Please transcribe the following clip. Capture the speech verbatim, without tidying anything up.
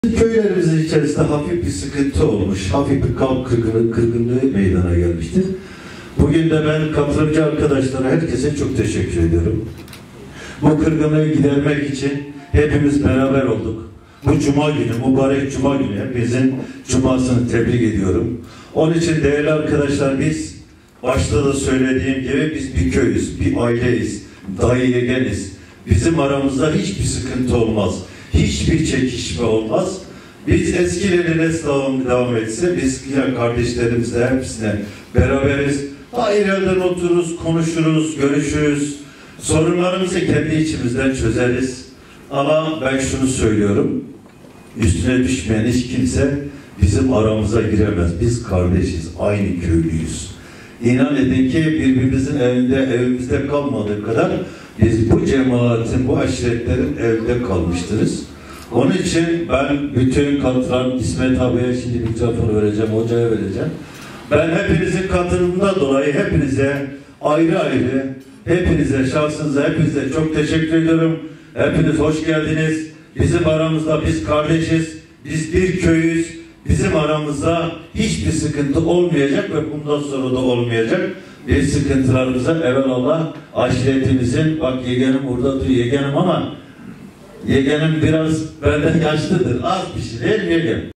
Köylerimizin içerisinde hafif bir sıkıntı olmuş, hafif bir kalp kırgınlığı, kırgınlığı meydana gelmiştir. Bugün de ben katılımcı arkadaşlara, herkese çok teşekkür ediyorum. Bu kırgınlığı gidermek için hepimiz beraber olduk. Bu cuma günü, mübarek cuma günü, hepinizin cumasını tebrik ediyorum. Onun için değerli arkadaşlar, biz başta da söylediğim gibi biz bir köyüz, bir aileyiz, dayı yegeniz. Bizim aramızda hiçbir sıkıntı olmaz. Hiçbir çekişme olmaz. Biz eskilerin devam, devam etse, biz yine kardeşlerimizle hepsine beraberiz. Ailelerden otururuz, konuşuruz, görüşürüz. Sorunlarımızı kendi içimizden çözeriz. Ama ben şunu söylüyorum. Üstüne düşmeyen hiç kimse bizim aramıza giremez. Biz kardeşiz, aynı köylüyüz. İnan edin ki birbirimizin evinde, evimizde kalmadığı kadar biz bu cemaatin, bu aşiretlerin evinde kalmıştırız. Onun için ben bütün katılan İsmet abiye şimdi mikrofonu vereceğim, hocaya vereceğim. Ben hepinizin katılımından dolayı hepinize ayrı ayrı, hepinize, şahsınıza, hepinize çok teşekkür ediyorum. Hepiniz hoş geldiniz. Bizim aramızda biz kardeşiz, biz bir köyüz. Bizim aramızda hiçbir sıkıntı olmayacak ve bundan sonra da olmayacak. Bir sıkıntılarımıza evelallah aşiretimizin, bak yeğenim burada duruyor, yeğenim ama yeğenim biraz benden yaşlıdır, az bir şey değil mi yeğenim?